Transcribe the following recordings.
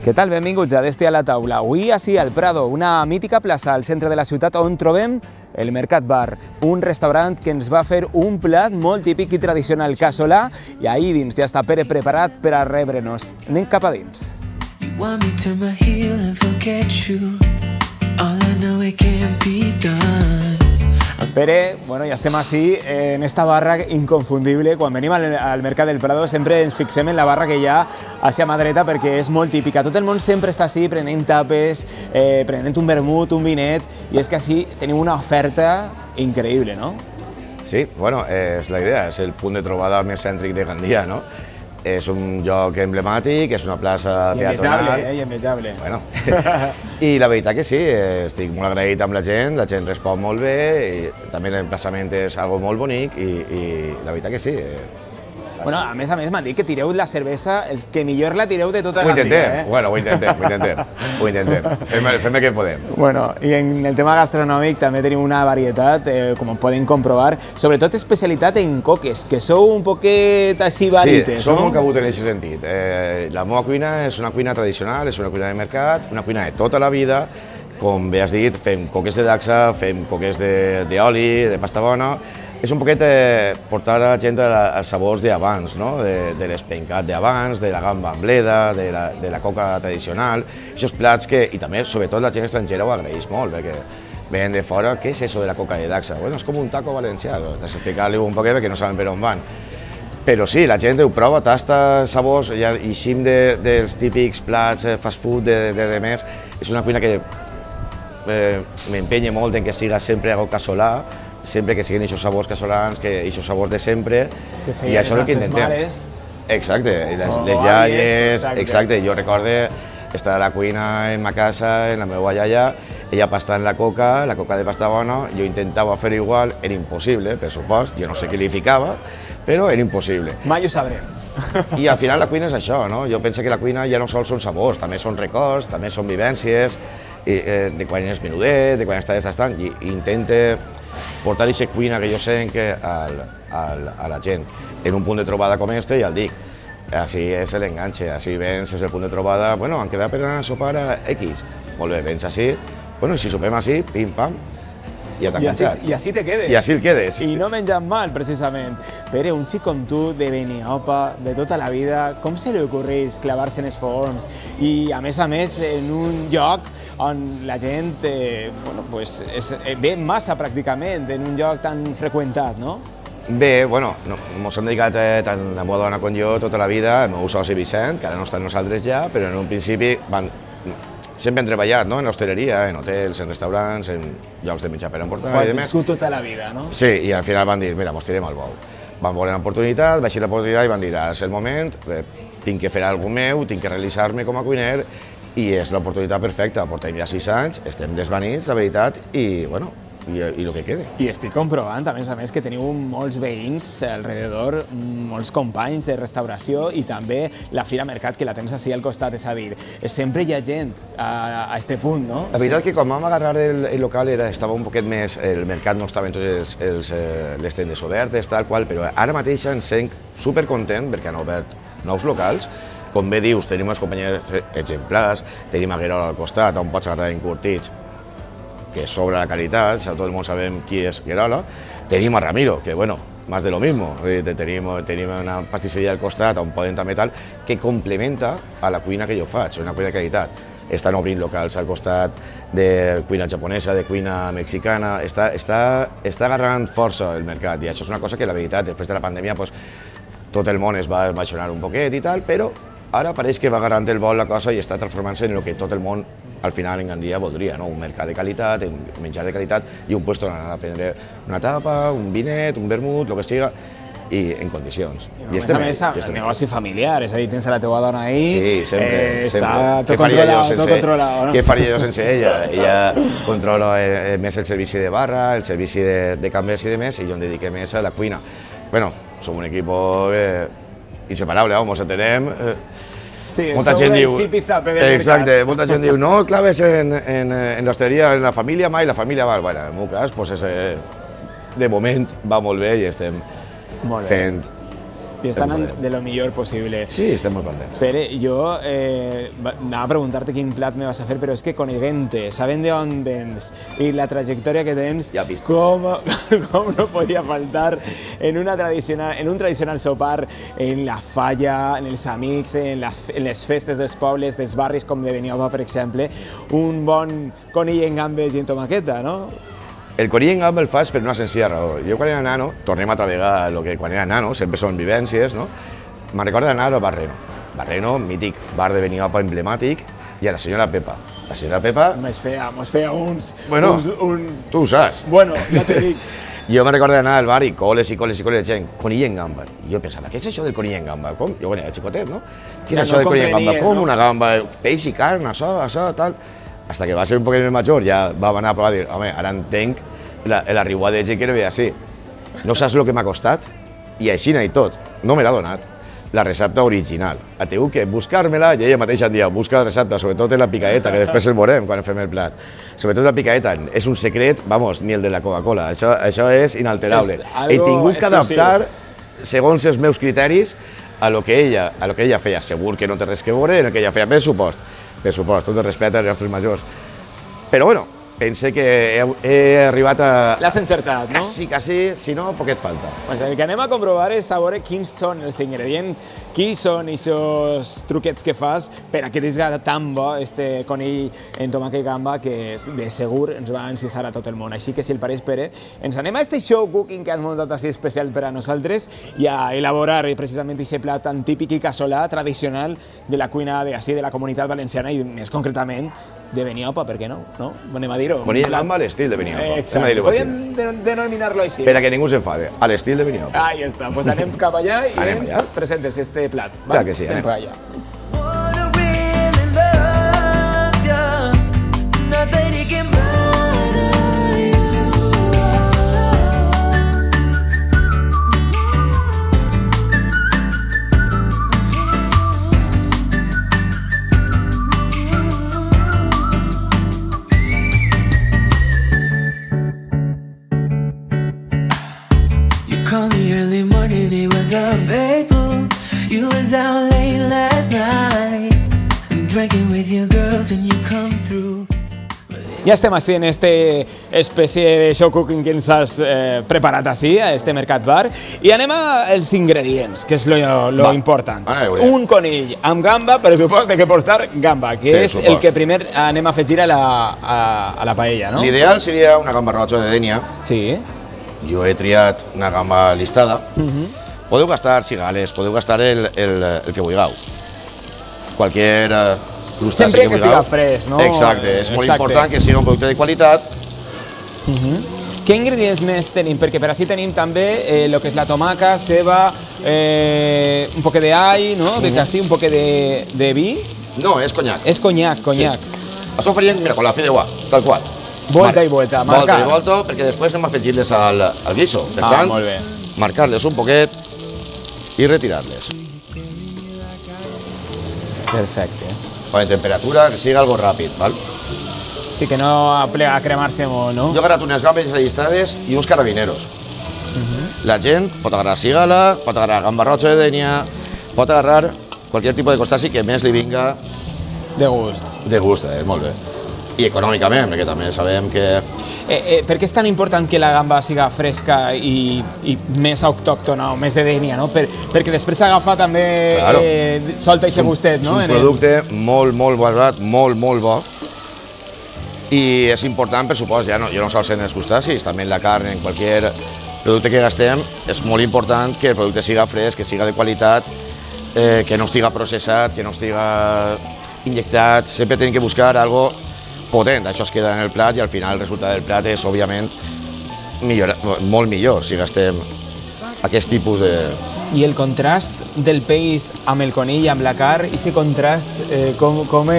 Què tal? Benvinguts a Desti a la taula. Avui ací al Prado, una mítica plaça al centre de la ciutat on trobem el Mercat Bar, un restaurant que ens va fer un plat molt típic i tradicional casolà i ahí dins ja està Pere preparat per a rebre'ns. Anem cap a dins. Pere, bueno, ja estem així en esta barra inconfundible. Quan venim al Mercat del Prado sempre ens fixem en la barra que hi ha a mà dreta perquè és molt típica. Tot el món sempre està així prenent tapes, prenent un vermut, un vinet, i és que així tenim una oferta increïble, no? Sí, bueno, és la idea, és el punt de trobada més cèntric de Gandia, no? És un lloc emblemàtic, és una plaça peatonal. I envejable. Bueno, i la veritat que sí, estic molt agraït amb la gent respon molt bé, i també l'emplaçament és algo molt bonic i la veritat que sí. Bueno, a més m'han dit que tireu la cervesa, els que millor la tireu de tota la vida. Ho intentem, bueno, ho intentem. Fem el que podem. Bueno, i en el tema gastronòmic també tenim una varietat, com poden comprovar, sobretot especialitat en coques, que sou un poquet així varites, no? Sí, som un cabut en aquest sentit. La meva cuina és una cuina tradicional, és una cuina de mercat, una cuina de tota la vida. Com bé has dit, fem coques de dacsa, fem coques d'oli, de pasta bona. És un poquet portar a la gent als sabors d'abans, no? De l'espencat d'abans, de la gamba amb bleda, de la coca tradicional. Aquests plats que, i també, sobretot, la gent estrangera ho agraeix molt, perquè ven de fora, què és això de la coca de dacsa? Bueno, és com un taco valencià, t'has d'explicar-li un poquet perquè no saben per on van. Però sí, la gent ho prova, tasta sabors, i eixim dels típics plats fast food de més. És una cuina que m'empenya molt en que siga sempre algo casolà, sempre que siguin aquests sabors casolans, aquests sabors de sempre, i això és el que intentem. Exacte, les iaies, exacte. Jo recorde estar a la cuina en ma casa, en la meva iaia, ella pastant la coca de pasta bona, jo intentava fer igual, era impossible, per supost, jo no sé què li ficava, però era impossible. Mai ho sabrem. I al final la cuina és això, no? Jo penso que la cuina ja no sols són sabors, també són records, també són vivències, de quan eres menudet, de quan estaves tastant, i intente portar aquesta cuina que jo sé a la gent en un punt de trobada com este, ja el dic, així és l'enganxe, així vens, és el punt de trobada, bueno, han quedat per anar a sopar a X, molt bé, vens així, bueno, si sopem així, pim-pam, ja t'ha cansat. I així te quedes. I així el quedes. I no menjant mal, precisament. Pere, un xic com tu, de Beniopa, de tota la vida, com se li ocorreix clavar-se en els forns i, a més, en un lloc on la gent ve massa pràcticament, en un lloc tan freqüentat, no? Bé, bueno, ens hem dedicat tant la meva dona com jo tota la vida, el meu soci Vicent, que ara no està amb nosaltres ja, però en un principi sempre hem treballat en hostaleria, en hotels, en restaurants, en llocs de menjar per emportar i demés. Has viscut tota la vida, no? Sí, i al final van dir, mira, mos tirem al bou. Van veure l'oportunitat, vaig ir l'oportunitat i van dir, ara és el moment, tinc que fer alguna cosa meu, tinc que realitzar-me com a cuiner, i és l'oportunitat perfecta. Portem ja 6 anys, estem desvanits, la veritat, i bueno, i el que quede. I estic comprovant, a més, que teniu molts veïns alrededor, molts companys de restauració i també la Fira Mercat, que la tens així al costat, és a dir, sempre hi ha gent a este punt, no? La veritat que quan vam agarrar el local estava un poquet més, el mercat no estava en totes les tendes obertes, tal qual, però ara mateix ens sent supercontent perquè han obert nous locals. Com bé dius, tenim unes companyies exemplars, tenim a Guerola al costat, on pots agarrar encurtits, que sobra la qualitat, tot el món sabem qui és Guerola. Tenim a Ramiro, que bueno, más de lo mismo. Tenim una pastisseria al costat on poden també tal, que complementa a la cuina que jo faig, una cuina de qualitat. Estan obrint locals al costat de cuina japonesa, de cuina mexicana, està agarrant força el mercat, i això és una cosa que la veritat, després de la pandèmia, tot el món es va baixonar un poquet i tal, però ara pareix que va agarrant el vol la cosa i està transformant-se en el que tot el món al final en Gandia voldria, un mercat de qualitat, un menjar de qualitat i un lloc on anar a prendre una tapa, un vinet, un vermut, el que siga, i en condicions. I a més, el negoci familiar, és a dir, tens a la teva dona ahí, sí, sempre. Està tot controlat, no? Què faria jo sense ella? Ella controla més el servici de barra, el servici de cambres i demés, i jo em dediqué més a la cuina. Bueno, som un equip inseparable, vamos, entenem. Sí, molta gent diu, exacte, molta gent diu, no claves en l'hostaleria, en la família mai, la família va. Bueno, en el meu cas, de moment va molt bé i estem fent I estan de lo millor possible. Sí, estem molt contents. Pere, jo anava a preguntar-te quin plat me vas a fer, però és que coneixent-te, sabent d'on vens i la trajectòria que tens, ja vist. com no podia faltar en un tradicional sopar, en la falla, en els amics, en les festes dels pobles, dels barris com de Beniopa, per exemple, un bon conill en gambes i en tomaqueta, no? El conill en gamba el fas per una senzilla raó. Jo quan era nano, tornem a travegar el que quan era nano, sempre són vivències, no? Me'n recordo d'anar al Barreno. Barreno, mític bar de Beniopa emblemàtic, i a la senyora Pepa. La senyora Pepa... Mos feia uns... Bueno, tu ho saps. Bueno, ja te dic. Jo me'n recordo d'anar al bar i coles de gent, conill en gamba. I jo pensava, què és això del conill en gamba? Com? Jo quan era xicotet, no? Què és això del conill en gamba? Com una gamba? Peix i carn, això, tal... Hasta que va ser un poquet més major, ja vam anar a provar i dir, home, ara entenc la riuadeja que era bé així. No saps el que m'ha costat? I així i tot, no me l'ha donat. La recepta original. Ha tingut que buscar-me-la i ella mateixa em dia, busca la recepta, sobretot en la picaeta, que després el veurem quan fem el plat. Sobretot la picaeta, és un secret, vamos, ni el de la Coca-Cola, això és inalterable. He tingut que adaptar, segons els meus criteris, a lo que ella feia. Segur que no té res que veure en el que ella feia, per supost, tot el respecte als nostres majors. Però bueno, pense que he arribat a... L'has encertat, no? Quasi, si no, poquet falta. Pues el que anem a comprovar és saber quins són els ingredients, quins són aquests truquets que fas per a que t'esga tan bo este conill en tomàquet i gamba que de segur ens va encisar a tot el món. Així que, si el pareix, Pere, ens anem a este show cooking que has muntat així especial per a nosaltres i a elaborar precisament aquest plat tan típic i casolà, tradicional de la cuina de la Comunitat Valenciana i més concretament de Beniopa, per què no? Anem a dir-ho. Conill en gamba a l'estil de Beniopa. Exacte. Podríem denominar-lo així. Per a que ningú s'enfade, a l'estil de Beniopa. Ahí està, pues anem cap allà i ens presentes este plat. Clar que sí, anem. Allà. Ja estem així en esta espècie de show cooking que ens has preparat així, a este Mercat Bar, i anem als ingredients, que és lo important. Un conill amb gamba, per supost que portar gamba, que és el que primer anem a afegir a la paella, no? L'ideal seria una gamba roja de Dénia. Sí. Jo he triat una gamba listada. Podeu gastar cigales, podeu gastar el que vulgueu. Qualsevol crustaci sempre que estiga fresc, no? Exacte, és molt important que sigui un producte de qualitat. Què ingredients més tenim? Perquè per així tenim també el que és la tomaca, ceba, un poquet d'all, no? Un poquet de vi. No, és conyac. És conyac. Això ho faríem, mira, con la fideuà, tal qual. Volta i volta, marcar. Volta i volta, perquè després anem a afegir-les al guiso. Per tant, marcar-les un poquet i retirar-les. Perfecte. En temperatura, que sigui algo ràpid, val? Sí, que no plega a cremar-se molt, no? Jo he agarrat unes gambes allistades i uns carabineros. La gent pot agarrar cigala, pot agarrar gamba roja de Dénia, pot agarrar qualsevol tipus de crustaci que més li vinga... De gust. De gust, molt bé. I econòmicament, perquè també sabem que... Per què és tan important que la gamba siga fresca i més autòctona o més de Dénia, no? Perquè després s'agafa també, solta aquest gustet, no? És un producte molt barat, molt bo, i és important, per supost, ja no sols en els crustacis, també en la carn, en qualsevol producte que gastem, és molt important que el producte siga fresc, que siga de qualitat, que no estiga processat, que no estiga injectat, sempre tenim que buscar algo potent, això es queda en el plat i al final el resultat del plat és, òbviament, molt millor si gastem aquest tipus de... I el contrast del peix amb el conill, amb la carn, i aquest contrast, com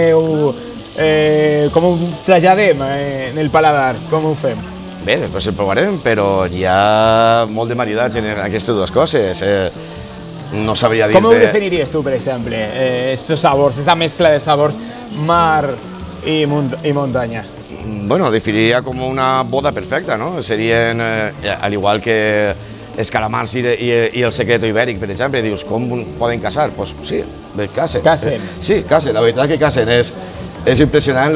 ho traslladem en el paladar? Com ho fem? Bé, després el provarem, però hi ha molt de maridatge en aquestes dues coses. No sabria dir-te... Com ho definiries tu, per exemple, aquests sabors, aquesta mescla de sabors mar i muntanya? Bueno, definiria com una boda perfecta, no? Serien, al igual que els calamars i el secreto ibèric, per exemple, dius, com poden caçar? Doncs sí, cacen. Cacen. Sí, cacen, la veritat que cacen. És impressionant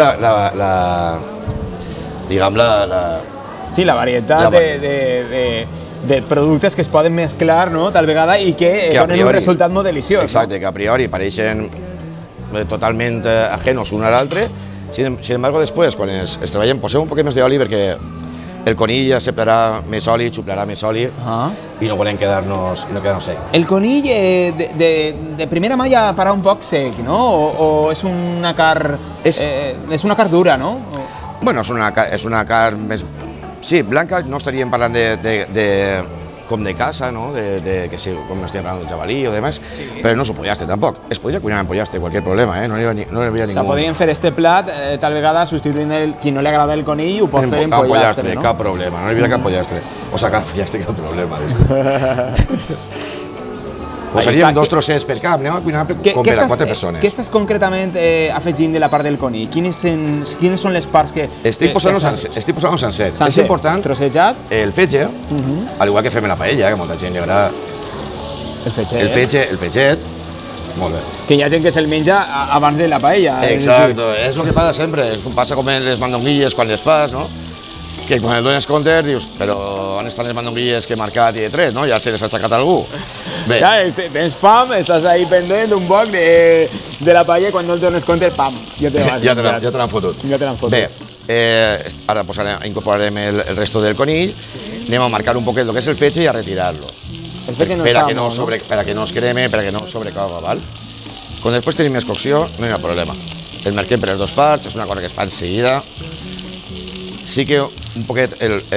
Sí, la varietat de productes que es poden mesclar, no?, tal vegada, i que donen un resultat molt deliciós. Exacte, que a priori pareixen totalment ajenos un a l'altre. Sin embargo, després, quan es treballen, posem un poquet més d'oli perquè el conill ja separarà més oli, xuplarà més oli i no volem quedar-nos sec. El conill de primera mà ja farà un poc sec, no? O és una carn dura, no? Bueno, és una carn més... Sí, blanca, no estaríem parlant com de caça, no? Com estem parlant d'un jabalí o demás, però no és un pollastre tampoc. Es podria cuinar en pollastre, cualquier problema, no hi hauria ningú. Podríem fer este plat, tal vegada substituint qui no li agrada el conill ho pot fer en pollastre, no? Cap problema, no hi havia cap pollastre. O sigui, cap pollastre, cap problema, disculpa. Posaríem 2 trossets per cap, anem a cuinar com per a 4 persones. Què estàs concretament afegint de la part del conill? Quines són les parts que... Estic posant-ho sencer. És important el fetge, al igual que fem en la paella, que molta gent li agrada. El fetget, molt bé. Que hi ha gent que se'l menja abans de la paella. Exacte, és el que passa sempre. Passa com en les mandonguilles quan les fas, no? Que quan et dones compte dius, però on estan les mandonguilles que he marcat i he tret, no? Ja se les ha aixecat algú. Ja, tens fam, estàs ahí pendent un poc de la paella i quan no et dones compte, pam, ja te l'han fotut. Bé, ara incorporarem el resto del conill, anem a marcar un poquet el que és el fetge i a retirar-lo. El fetge no està molt, no? Per a que no es creme, per a que no sobrecoga, val? Quan després tenim més cocció, no hi ha problema. El marquem per les 2 parts, és una cosa que es fa enseguida. Sí que un poquet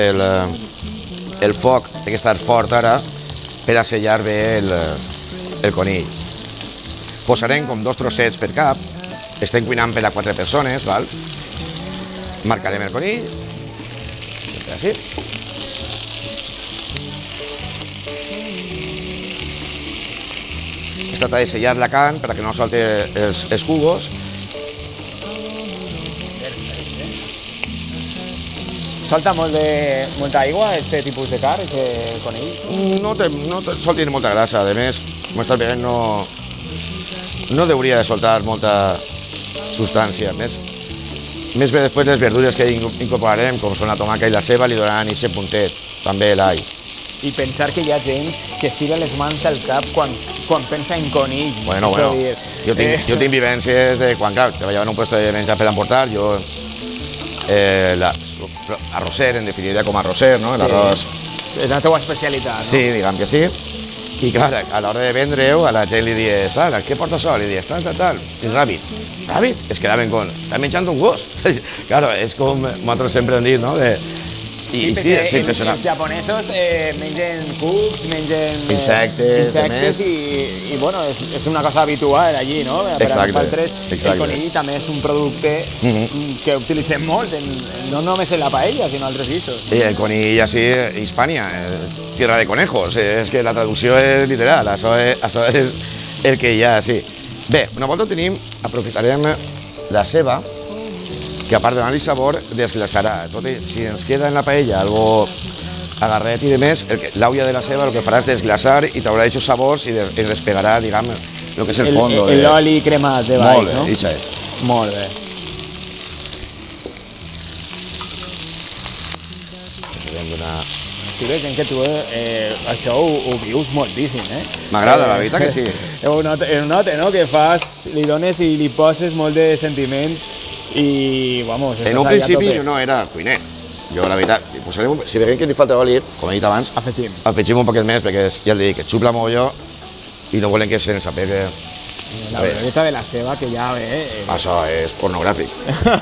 el foc té que estar fort ara per a sellar bé el conill. Posarem com 2 trossets per cap, estem cuinant per a 4 persones, val? Marcarem el conill, així. Es tracta de sellar la carn per a que no solti els jugos. Solta molta aigua, este tipus de carn, este conill? No solta molta grasa, a més, com estàs veient, no hauria de soltar molta substància. Més bé després les verdures que incorporarem, com són la tomaca i la ceba, li donaran aquest puntet, també l'all. I pensar que hi ha gent que estira les mans al cap quan pensa en conill. Bueno, jo tinc vivències de quan, clar, treballava en un lloc de menjar per emportar, jo arrosser, en definitiva com arrosser, no? L'arròs... És la teva especialitat, no? Sí, diguem que sí. I clar, a l'hora de vendre-ho, a la gent li dius, què porta això? Li dius, tal. I ràbid. Ràbid? Es quedaven con... Estàs menjant un gos? Claro, és com nosaltres sempre hem dit, no? I sí, és impressionant. Els japonesos mengen cucs, mengen insectes i bueno, és una cosa habitual allí, no? Exacte. El conill també és un producte que utilitzem molt, no només en la paella, sinó en altres guisos. Sí, el conill així, Hispània, tierra de conejos, és que la traducció és literal, això és el que hi ha, sí. Bé, una volta ho tenim, aprofitarem la ceba, que a part de donar-li sabor, desglaçarà. Tot i, si ens queda en la paella algo agarret i de més, l'aulla de la ceba el que farà és desglaçar i traurà aquests sabors i despegarà, diguem, el que és el fons. L'oli cremat de baix, no? Molt bé, això és. Molt bé. Sí, veig que tu això ho vius moltíssim, eh? M'agrada, la veritat que sí. Ho noto, no? Que li dones i li poses molt de sentiment i, vamos... En un principi jo no era cuiner. Jo, la veritat, si veiem que li falta oli, com he dit abans, afegim un poquet més, perquè ja et dic, que xupla mogolló i no volem que se'ns apegui. La verdeta de la ceba que ja ve... Això és pornogràfic.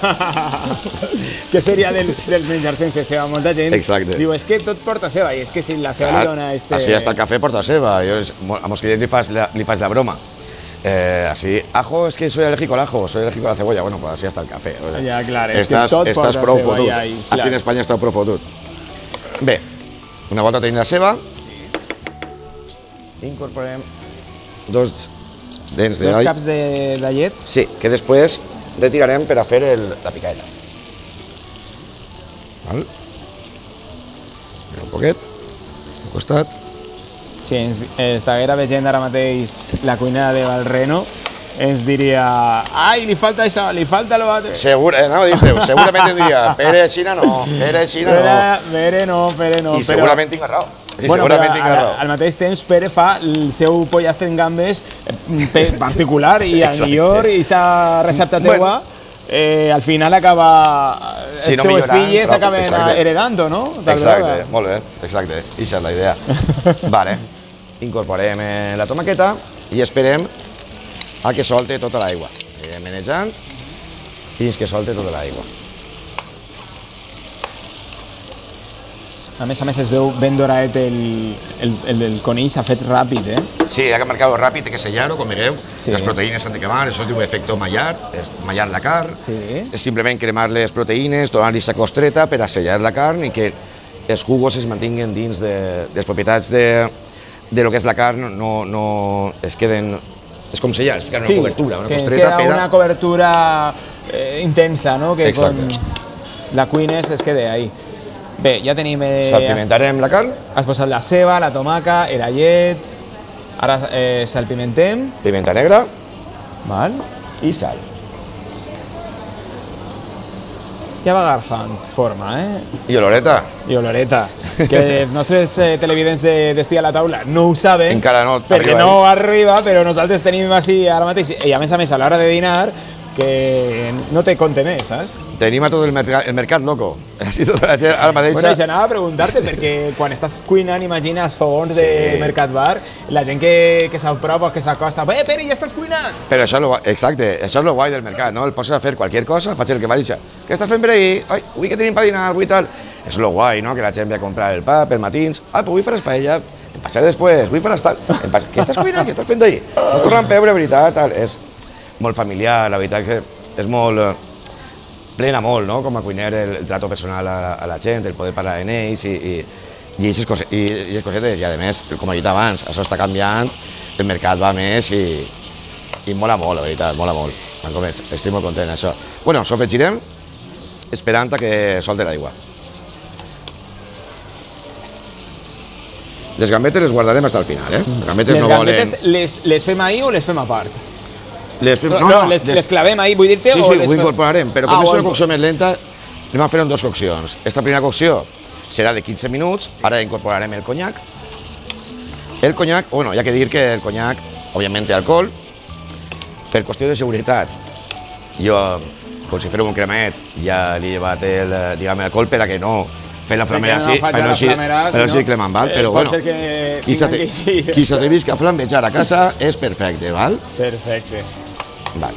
Què seria dels menjars sense ceba? Molta gent diu, és que tot porta ceba, i és que si la ceba li dona... Així hasta el cafè porta ceba. A mos clients li faig la broma. Así, ajo, es que soy alérgico al ajo, soy alérgico a la cebolla, bueno, pues así hasta el café. Ya, claro, estàs prou fotut. Així en Espanya estàs prou fotut. Bé, una volta tenim la ceba, incorporem 2 dents d'all. 2 caps de llet? Sí, que després retirarem per a fer la picadeta. Un poquet, al costat. Si ens estiguera veient ara mateix la cuina de Valreno, ens diria, ai, li falta això, li falta lo altre. Segurament diria, Pere, Xina no, Pere, Xina no. Pere no. I segurament tinc raó. Segurament tinc raó. Al mateix temps, Pere fa el seu pollastre en gambes particular i al millor, i aquesta recepta teua, al final acaba... Si no els teus millorant, filles acaben heredant, no? Exacte, molt bé, exacte, aquesta és la idea. Vale, incorporem la tomaqueta i esperem a que solte tota l'aigua. Anirem menejant fins que solte tota l'aigua. A més, es veu ben dorat el conill, s'ha fet ràpid, eh? Sí, ha que marcar-ho ràpid, hay que sellar-ho, com mireu. Sí. Les proteïnes s'han de quemar, això es diu efecte Maillard, mallar la carn. Sí. És simplement cremar les proteïnes, donar-li aquesta costreta per a sellar la carn i que els jugos es mantinguen dins de les propietats de lo que és la carn, no es queden... És com sellar, es ficar una cobertura, una costreta per a... una cobertura intensa, no? Que exacte. Quan la cuines es quede ahí. Bé, ja tenim... Salpimentarem la carn. Has posat la ceba, la tomaca, l'allet... Ara salpimentem. Pimenta negra. Val. I sal. Ja va agafant forma, eh? I oloreta. I oloreta. Que els nostres televidents d'Estia a la taula no ho saben. Encara no perquè no arriba, però nosaltres tenim així ara mateix. I a més, a l'hora de dinar, que no te compte més, saps? Tenim a tot el mercat loco. Així tota la gent ara mateix... Bueno, això anava a preguntar-te, perquè quan estàs cuinant, imagina, els fogons de Mercat Bar, la gent que s'apropa, que s'acosta, Pere, ja estàs cuinant! Però això és exacte, això és el guai del mercat, no? El poses a fer qualser cosa, faig el que vaig dir, què estàs fent per ahir? Ai, avui que tenim per dinar, avui tal... És el guai, no? Que la gent ve a comprar el pa per matins, però avui faràs paella, em passaré després, avui faràs tal... Què estàs cuinant? Què estàs fent d'ahir? Estàs tornant pebre, veritat, tal... És molt familiar, la veritat que és molt... plena molt, no?, com a cuiner, el trato personal a la gent, el poder parlar amb ells i aquestes cosetes, i a més, com he dit abans, això està canviant, el mercat va més i mola molt, la veritat, mola molt. Estic molt content d'això. Bueno, sofregirem esperant que solte l'aigua. Les gambetes les guardarem fins al final, eh? Les gambetes les fem ahir o les fem a part? Les clavem ahir, vull dir-te? Sí, ho incorporarem, però com és una cocció més lenta, anem a fer en 2 coccions. Esta primera cocció serà de 15 minuts, ara incorporarem el conyac. El conyac, bueno, hi ha que dir que el conyac, òbviament, té alcohol, per qüestió de seguretat. Jo, com si fèrem un cremaet, ja li he llevat el alcohol per a que no fent la flamera així, però no així cremant, val? Però bueno, qui s'ha de vist que flambejar a casa és perfecte, val? Perfecte. Val.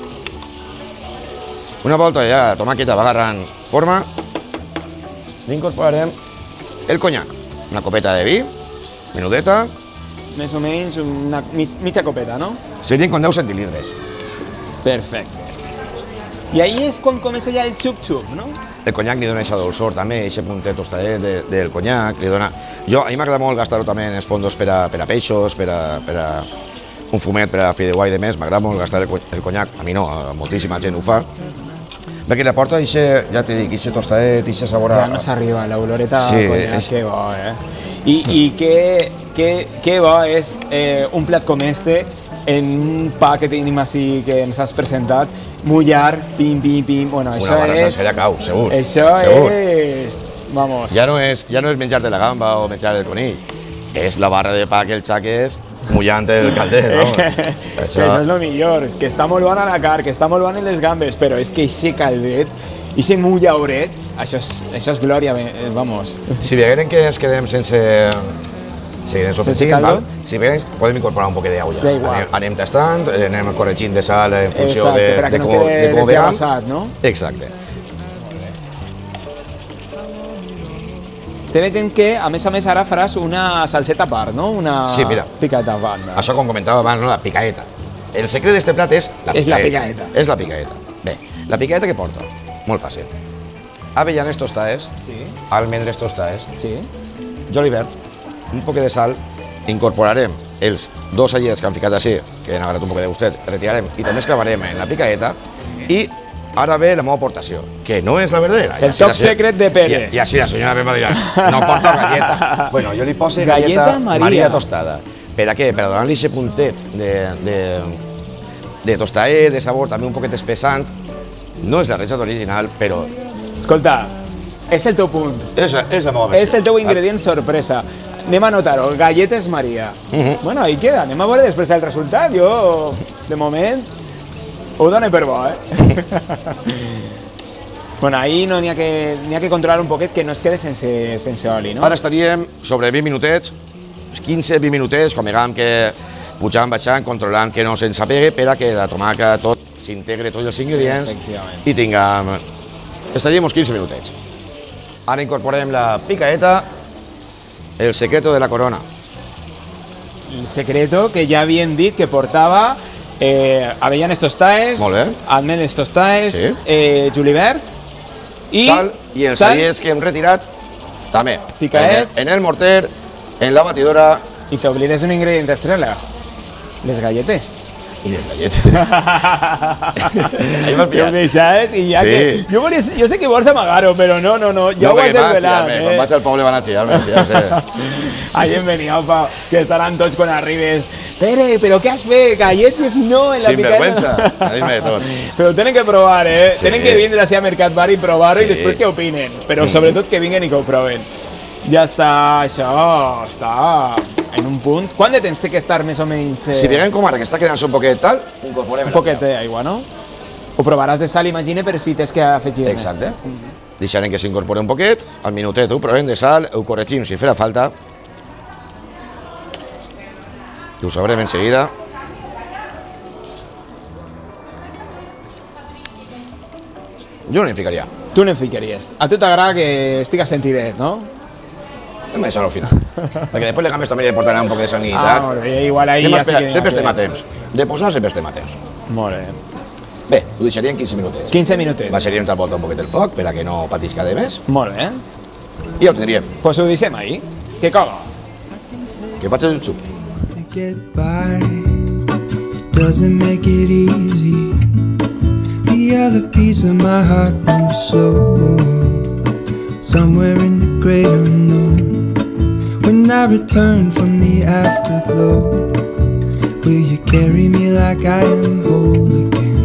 Una volta ja la tomàqueta va agarrant forma, incorporarem el conyac, una copeta de vi, menudeta. Més o menys una mitja copeta, no? Serien com 10 centilitres. Perfecte. I ahí és quan comença ja el xup-xup, no? El conyac li dona aquesta dolçor també, aquest puntet tostadet del conyac, li dona... A mi m'agrada molt gastar-ho també en els fondos per a peixos, per a un fumet per a fideuà i demés, m'agrada molt gastar el conyac, a mi no, moltíssima gent ho fa, perquè li aporta ja t'he dit, aquest tostadet, aquest sabor a... Ja no s'arriba, l'oloreta de conyac, que bo, eh? I que bo és un plat com este, en un pa que tenim així, que ens has presentat, mullar, pim, pim, pim, bueno, això és... Una barra sencera cau, segur. Això és... Vamos. Ja no és menjar de la gamba o menjar del conill, és la barra de pa que el xaques mullant el calder, no? Això és el millor, que està molt bona la carn, que està molt bona en les gambes, però és que aquest caldet, aquest mullauret, això és glòria, vamos. Si veiem que ens quedem sense... Seguirem sofregint, val? Si veiem, podem incorporar un poc d'aigua. Anem tastant, anem corregint de sal en funció de com ho veiem. No? Exacte. Estem veient que, a més, ara faràs una salseta a part, no? Una picaeta a part. Això, com comentava abans, la picaeta. El secret d'aquest plat és la picaeta. És la picaeta. Bé, la picaeta què porta? Molt fàcil. Avellanes tostades, almendres tostades, julivert, un poc de sal, incorporarem els 2 allets que han ficat així, que han agarrat un poc de gustet, retirarem i també esclavarem en la picaeta i Ara ve la meva aportació, que no és la verdadera. El top secret de Pere. I així la senyora Pepa dirà, no porta galleta. Bueno, jo li poso Galleta Maria tostada. Per a què? Per a donar-li aquest puntet de tostadet, de sabor, també un poquet espessant. No és la recepta original, però... Escolta, és el teu punt. És la meva versió. És el teu ingredient sorpresa. Anem a notar-ho, galletes Maria. Bueno, ahí queda, anem a veure després el resultat. Jo, de moment, ho dono per bo, Bueno, ahí no n'hi ha que controlar un poquet que no es quede sense oli, no? Ara estaríem sobre 20 minutets, 15-20 minutets, com diguem que pujant, baixant, controlant que no se'ns apegui per a que la tomaca tot s'integre tots els ingredients i tinguem... Estaríem uns 15 minutets. Ara incorporem la picaeta, el secreto de la corona. El secreto que ja havien dit que portava avellanes tostades, almendres tostades, julivert i sal i els cellets que hem retirat també. Picaets. En el morter, en la batidora. I t'oblides un ingredient estrella, les galletes. I les galletes. Ahí m'has pillat. Saps? I ja que... Jo sé que vols amagar-ho, però no, ja ho has desvelat. Quan vaig al poble van a xillar-me, ja ho sé. Ahí hem venit, opa, que estaran tots quan arribes. Pere, però què has fet? Galletes no en la picada. Sinvergüenza, dime de tot. Però tenen que provar, Tenen que vindre a Mercat Bar i provar-ho i després que opinen. Però sobretot que vinguen i que ho proven. Ja està, això està en un punt. Quant de temps té que estar més o menys... Si diguem com ara, que està quedant-se un poquet tal, incorporem un poquet d'aigua, no? Ho provaràs de sal, imagina, per si tens que afegir. Exacte. Deixarem que s'incorpori un poquet, al minutet ho provem de sal, ho corregim si farà falta. I ho sabrem en seguida. Jo no hi ficaria. Tu no hi ficaries. A tu t'agrada que estiga sentidet, no? Anem a deixar-ho al final. Perquè després les gambes també li portaran un poc de sanguinitat. Molt bé, igual ahí ja sí que... Sempre estem a temps. De posar sempre estem a temps. Molt bé. Bé, ho deixaríem 15 minutets. 15 minutets. Baixaríem tal volta un poquet el foc per a que no patisca de més. Molt bé. I ja ho tindríem. Pues ho deixem ahí. Que cola. Que facis un xup. Get by, it doesn't make it easy. The other piece of my heart moves slow, somewhere in the great unknown. When I return from the afterglow, will you carry me like I am whole again?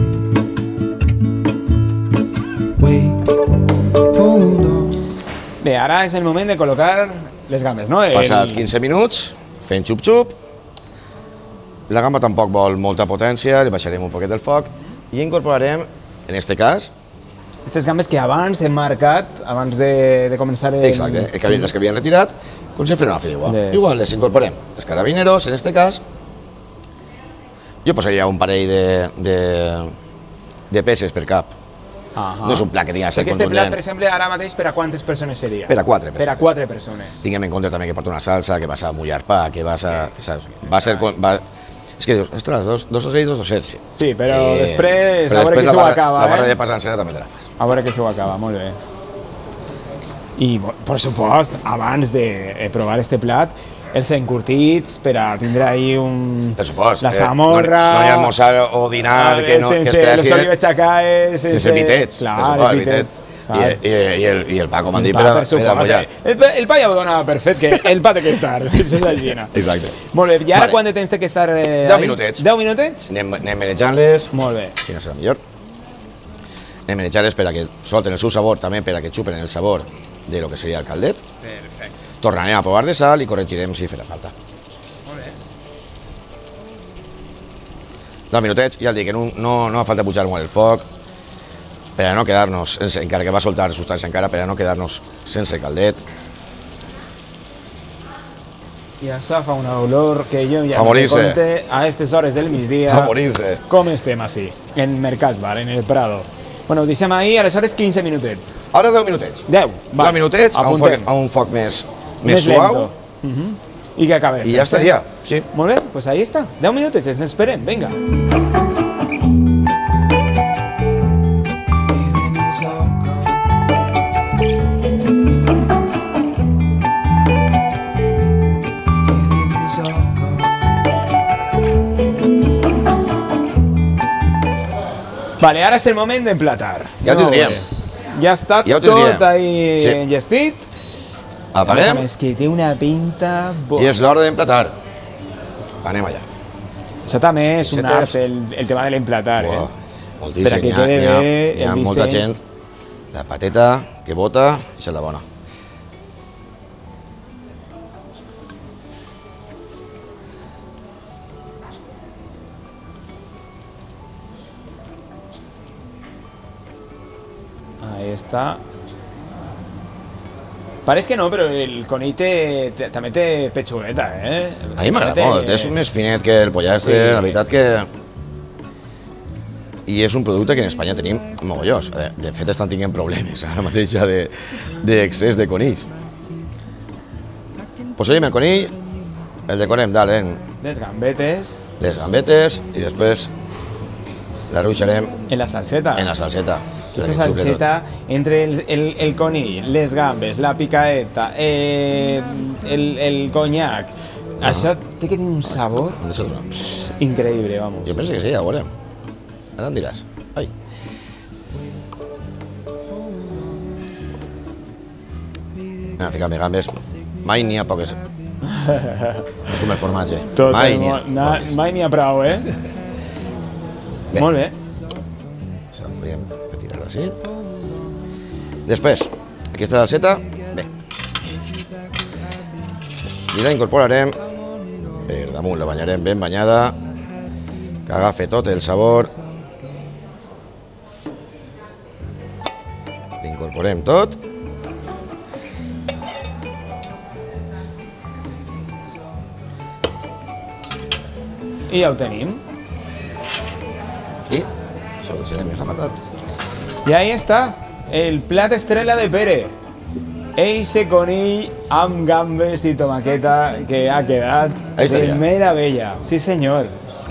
Wait, hold on. Bé, ara és el moment de col·locar les gambes, no? Passar els 15 minuts, fent xup-xup. La gamba tampoc vol molta potència, li baixarem un poquet el foc i incorporarem, en aquest cas... Aquestes gambes que abans hem marcat, abans de començar... Exacte, les que havien retirat, com si feren una fideuà. Igual les incorporem. Els carabineros, en aquest cas, jo posaria un parell de peces per cap. No és un plat que tingui que ser contundent. Aquest plat, per exemple, ara mateix per a quantes persones seria? Per a 4 persones. Per a 4 persones. Tinguem en compte també que porta una salsa, que vas a mullar pa, que vas a... És que dius, ostres, dos ocells, 2 ocells. Sí, però després, a veure qui s'ho acaba, La barra de pa sencera també te la fas. A veure qui s'ho acaba, molt bé. I, per supost, abans de provar este plat, els encurtits per a tindre ahí un... Per supost. La samorra... No hi ha almoçar o dinar que es Sense les olives xacaes... Sense vitets. Clar, els vitets. I el pa, com han dit, per a mullar. El pa ja ho dona per fet, que el pa té que estar, això és la Gina. Exacte. Molt bé, i ara quant de temps té que estar... 10 minutets. 10 minutets? Anem menjant-les. Molt bé. Quina serà millor? Anem menjant-les per a que solten el seu sabor, també per a que xupen el sabor de lo que seria el caldet. Perfecte. Tornarem a provar de sal i corregirem si farà falta. Molt bé. 2 minutets, ja el dic, que no fa falta pujar molt el foc, per a no quedar-nos, encara que va soltar substància encara, per a no quedar-nos sense caldet. I això fa una olor que jo ja A morir-se. compte a aquestes hores del migdia. A morir-se. Com estem així, en Mercat Bar, en el Prado. Bueno, ho deixem ahir, aleshores 15 minutets. Ara 10 minutets. 10, va. 10 minutets, a un foc més suau. I que acabe. I ja estaria, sí. Molt bé, doncs ahí està. 10 minutets, ens esperem, vinga. Feeling is all gone. Feeling is all gone. Vale, ara és el moment d'emplatar. Ja ho tindríem. Ja està tot ahí enllestit. Apaguem. A més que té una pinta... I és l'hora d'emplatar. Anem allà. Això també és un art, el tema de l'emplatar, Moltíssim. Per a que quede bé Hi ha molta gent, la pateta que bota, això és la bona. Ahí està. Pareix que no, però el conill també té petxugueta, A mi m'agrada molt, és més finet que el pollastre, la veritat que... I és un producte que en Espanya tenim mogollons. De fet, estan tinguent problemes ara mateix ja d'excés de conills. Posem el conill, el decorem dalt en... Les gambetes. Les gambetes i després la ruixarem en la salseta. En la salseta. Esa salseta entre el conill, les gambes, la picaeta, el conyac, això té que tenir un sabor increïble, vamos. Jo penso que sí, ja ho veurem. Ara em diràs. Ai. Anem a ficar més gambes. Mai n'hi ha poques. És com el formatge. Mai n'hi ha prou, Molt bé. Això podríem retirar-ho així. Després, aquesta salseta, bé. I la incorporarem per damunt, la banyarem ben banyada, que agafi tot el sabor. L'incorporem tot. I ja ho tenim. I això ho deixarem més apartat. I ahí està, el plat estrella de Pere. Eixe conill amb gambes i tomaqueta que ha quedat de meravella. Sí, senyor.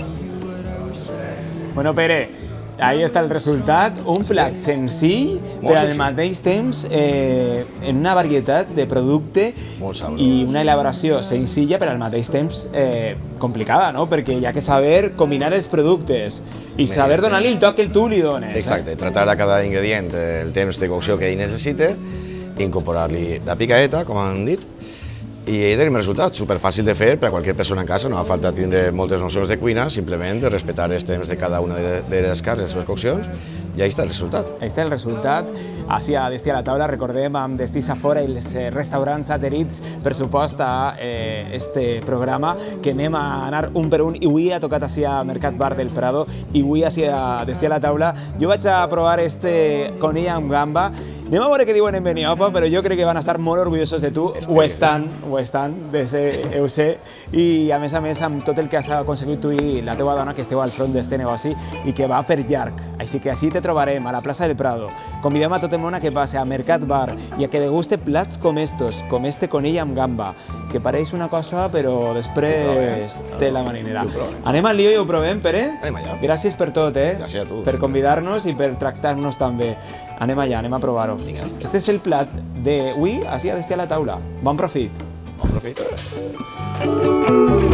Bueno, Pere, ahí està el resultat. Un plat senzill, però al mateix temps en una varietat de producte i una elaboració senzilla, però al mateix temps complicada, no? Perquè hi ha que saber combinar els productes i saber donar-li el toc que tu li dones. Exacte, tratar a cada ingredient el temps de cocció que ell necessita, incorporar-li la picaeta, com han dit, i tenim el resultat, superfàcil de fer per a qualsevol persona en casa, no fa falta tindre moltes nocions de cuina, simplement respectar els temps de cada una de les carns, les seves coccions, i ahí està el resultat. Ahí està el resultat. Així a Destí a la taula, recordem, amb Destí Safora i els restaurants adherits, per supost, a este programa, que anem a anar un per un, i avui ha tocat així a Mercat Bar del Prado, i avui així a Destí a la taula. Jo vaig a provar este conill amb gamba. Anem a veure què diuen en Beniopa, però jo crec que van estar molt orgullosos de tu. Ho estan, ho sé. I a més, amb tot el que has aconseguit tu i la teva dona, que esteu al front d'este negoci i que va per llarg. Així que així te trobarem, a la plaça del Prado. Convidem a tot el món a que passi a Mercat Bar i a que deguste plats com estos, com este conill amb gamba, que pareix una cosa, però després té la marinera. Anem al lío i ho provem, Pere? Anem allà. Gràcies per tot, Gràcies a tu. Per convidar-nos i per tractar-nos també. Anem allà, anem a provar-ho. Este és el plat d'avui, així a Destí a la taula. Bon profit. Bon profit.